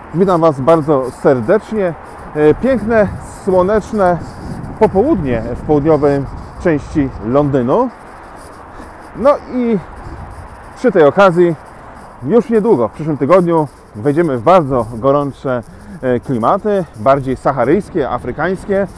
Witam Was bardzo serdecznie. Piękne, słoneczne popołudnie w południowej części Londynu. No i przy tej okazji już niedługo, w przyszłym tygodniu, wejdziemy w bardzo gorące klimaty, bardziej saharyjskie, afrykańskie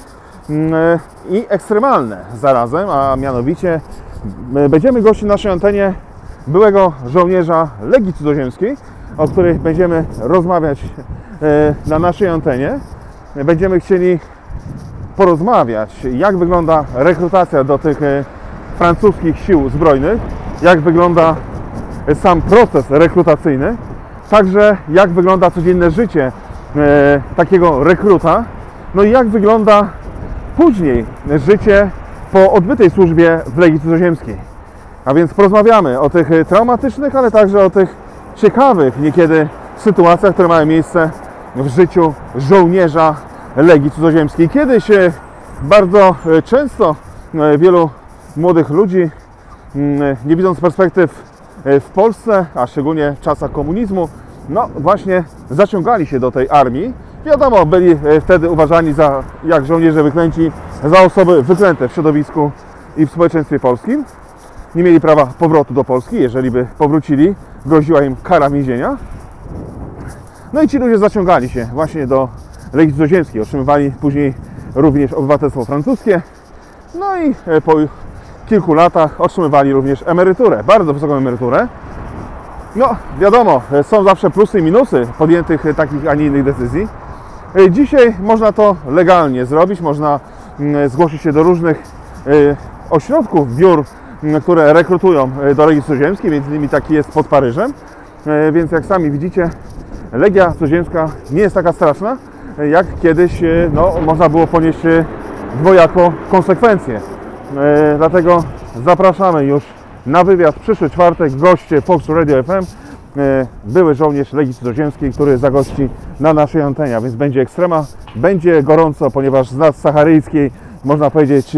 i ekstremalne zarazem, a mianowicie będziemy gościć na naszej antenie byłego żołnierza Legii Cudzoziemskiej, o której będziemy rozmawiać na naszej antenie. Będziemy chcieli porozmawiać, jak wygląda rekrutacja do tych francuskich sił zbrojnych, jak wygląda sam proces rekrutacyjny, także jak wygląda codzienne życie takiego rekruta, no i jak wygląda później życie po odbytej służbie w Legii Cudzoziemskiej. A więc porozmawiamy o tych traumatycznych, ale także o tych ciekawych niekiedy sytuacjach, które mają miejsce w życiu żołnierza Legii Cudzoziemskiej. Kiedyś bardzo często wielu młodych ludzi, nie widząc perspektyw w Polsce, a szczególnie w czasach komunizmu, no właśnie zaciągali się do tej armii. Wiadomo, byli wtedy uważani za, jak żołnierze wyklęci, za osoby wyklęte w środowisku i w społeczeństwie polskim. Nie mieli prawa powrotu do Polski, jeżeli by powrócili, groziła im kara więzienia. No i ci ludzie zaciągali się właśnie do Legii Cudzoziemskiej, otrzymywali później również obywatelstwo francuskie, no i po kilku latach otrzymywali również emeryturę, bardzo wysoką emeryturę. No wiadomo, są zawsze plusy i minusy podjętych takich, a nie innych decyzji. Dzisiaj można to legalnie zrobić, można zgłosić się do różnych ośrodków, biur, które rekrutują do Legii Cudzoziemskiej, między innymi taki jest pod Paryżem. Więc jak sami widzicie, Legia Cudzoziemska nie jest taka straszna, jak kiedyś można było ponieść dwojako konsekwencje. Dlatego zapraszamy już na wywiad w przyszły czwartek. Goście Fox Radio FM, były żołnierz Legii Cudzoziemskiej, który zagości na naszej antenie, a więc będzie ekstrema, będzie gorąco, ponieważ z nadsaharyjskiej, można powiedzieć,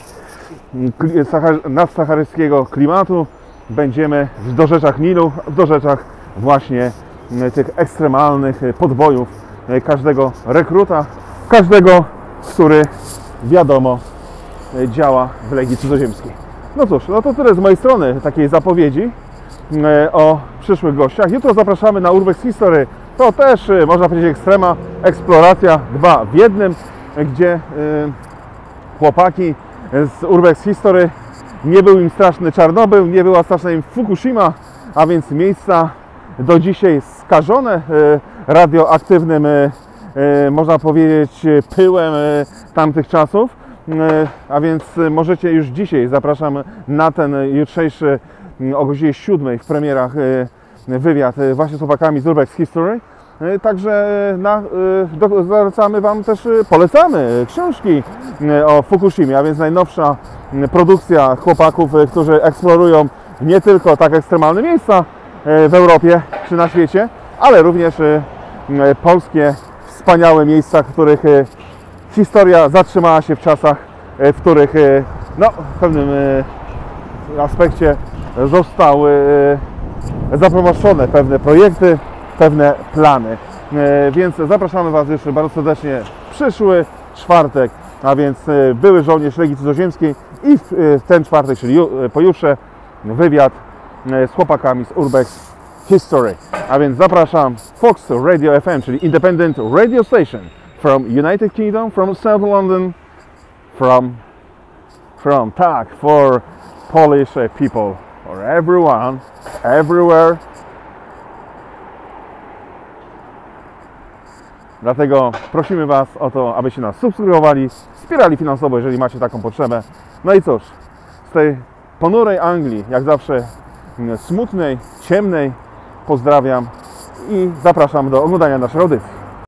nadsaharyjskiego klimatu będziemy w dorzeczach Nilu, w dorzeczach właśnie tych ekstremalnych podbojów każdego rekruta, każdego, który wiadomo działa w Legii Cudzoziemskiej. No cóż, no to tyle z mojej strony takiej zapowiedzi o przyszłych gościach. Jutro zapraszamy na Urbex History. To też można powiedzieć ekstrema, eksploracja 2 w 1, gdzie chłopaki z Urbex History, nie był im straszny Czarnobyl, nie była straszna im Fukushima, a więc miejsca do dzisiaj skażone radioaktywnym, można powiedzieć, pyłem tamtych czasów. A więc możecie już dzisiaj, zapraszam na ten jutrzejszy o godzinie 7 w premierach wywiad właśnie z chłopakami z Urbex History. Także zalecamy Wam też, polecamy książki o Fukushimie, a więc najnowsza produkcja chłopaków, którzy eksplorują nie tylko tak ekstremalne miejsca w Europie czy na świecie, ale również polskie wspaniałe miejsca, w których historia zatrzymała się w czasach, w których w pewnym aspekcie zostały zaproszone pewne projekty, pewne plany. Więc zapraszamy Was jeszcze bardzo serdecznie w przyszły czwartek, a więc były żołnierz Legii Cudzoziemskiej i w ten czwartek, czyli pojutrze, wywiad z chłopakami z Urbex History. A więc zapraszam, Fox Radio FM, czyli Independent Radio Station from United Kingdom, from South London, for Polish people, for everyone, everywhere. Dlatego prosimy Was o to, abyście nas subskrybowali, wspierali finansowo, jeżeli macie taką potrzebę. No i cóż, z tej ponurej Anglii, jak zawsze smutnej, ciemnej, pozdrawiam i zapraszam do oglądania naszej audycji.